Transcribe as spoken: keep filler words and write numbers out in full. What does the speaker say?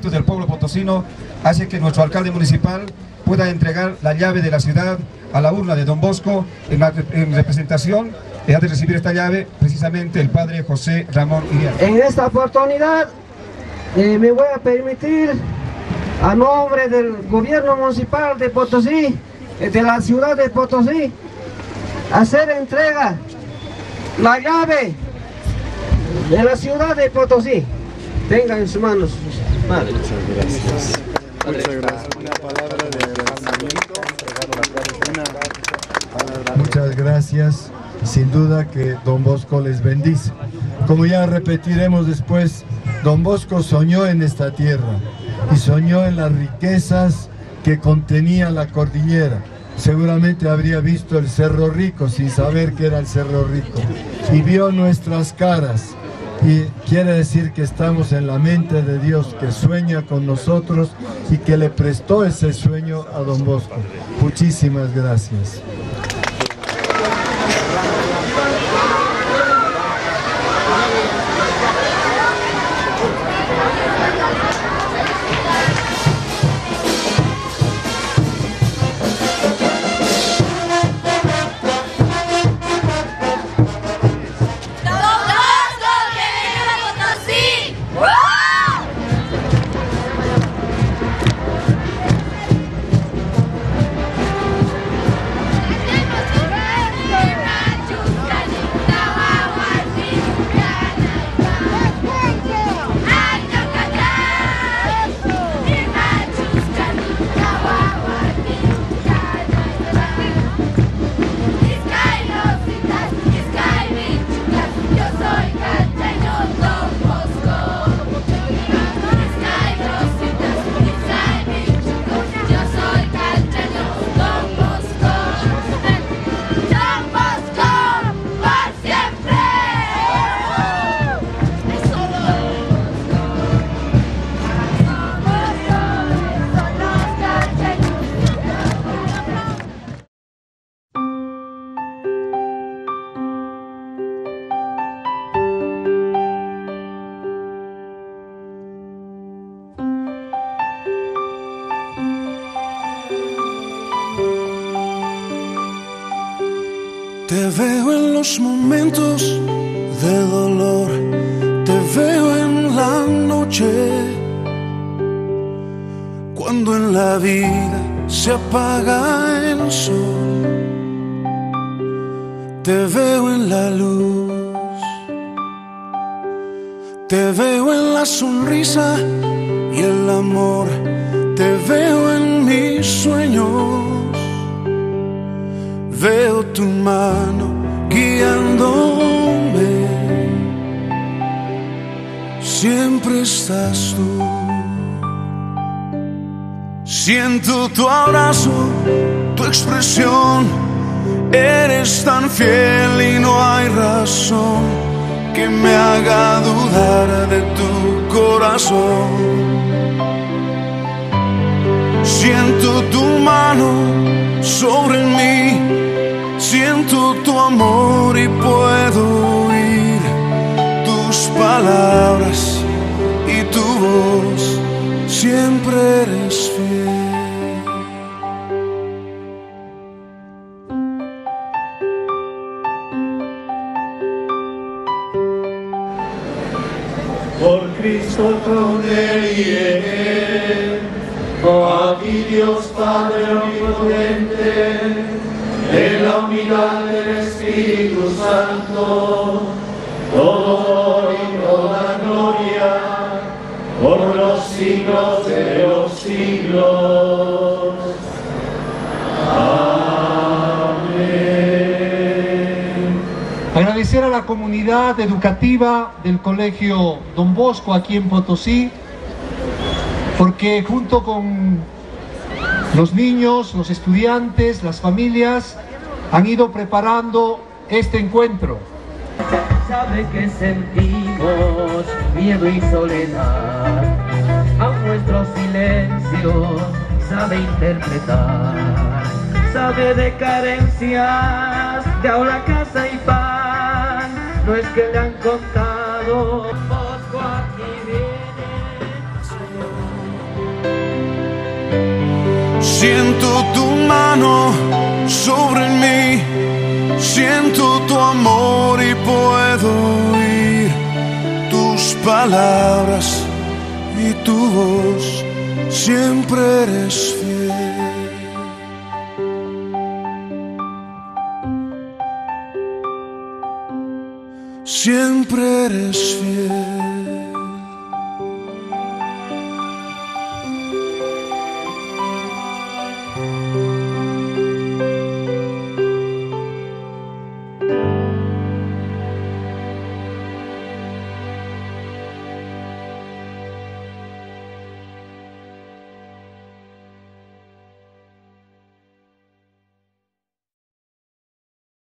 espíritu del pueblo potosino hace que nuestro alcalde municipal pueda entregar la llave de la ciudad a la urna de Don Bosco en, la, en representación de recibir esta llave precisamente el padre José Ramón Iriarte. En esta oportunidad eh, me voy a permitir, a nombre del gobierno municipal de Potosí, eh, de la ciudad de Potosí, hacer entrega la llave de la ciudad de Potosí. Tenga en sus manos. Madre. Muchas gracias. Muchas gracias. Una palabra de agradecimiento. Muchas gracias. Sin duda que Don Bosco les bendice. Como ya repetiremos después, Don Bosco soñó en esta tierra y soñó en las riquezas que contenía la cordillera. Seguramente habría visto el Cerro Rico sin saber que era el Cerro Rico y vio nuestras caras, y quiere decir que estamos en la mente de Dios, que sueña con nosotros y que le prestó ese sueño a Don Bosco. Muchísimas gracias. Te veo en los momentos de dolor, te veo en la noche, cuando en la vida se apaga el sol. Te veo en la luz, te veo en la sonrisa y el amor, te veo en mis sueños. Veo tu mano guiándome, siempre estás tú. Siento tu abrazo, tu expresión, eres tan fiel y no hay razón que me haga dudar de tu corazón. Siento tu mano sobre mí, siento tu amor y puedo oír tus palabras y tu voz, siempre eres fiel. Por Cristo, con Él y en Él, oh, a ti Dios Padre omnipotente, en la unidad del Espíritu Santo, todo honor y toda gloria, por los siglos de los siglos. Amén. Agradecer a la comunidad educativa del Colegio Don Bosco aquí en Potosí, porque junto con los niños, los estudiantes, las familias han ido preparando este encuentro. Sabe que sentimos miedo y soledad, a nuestros silencios sabe interpretar, sabe de carencias, de ahora casa y pan, no es que le han contado. Bosco aquí viene, Señor. Siento tu mano sobre mí, siento tu amor y puedo oír tus palabras y tu voz, siempre eres fiel. Siempre eres fiel.